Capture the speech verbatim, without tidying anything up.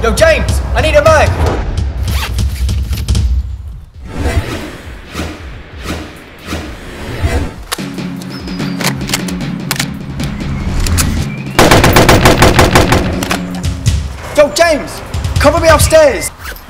Yo, James, I need a mag. Yo, James, cover me upstairs.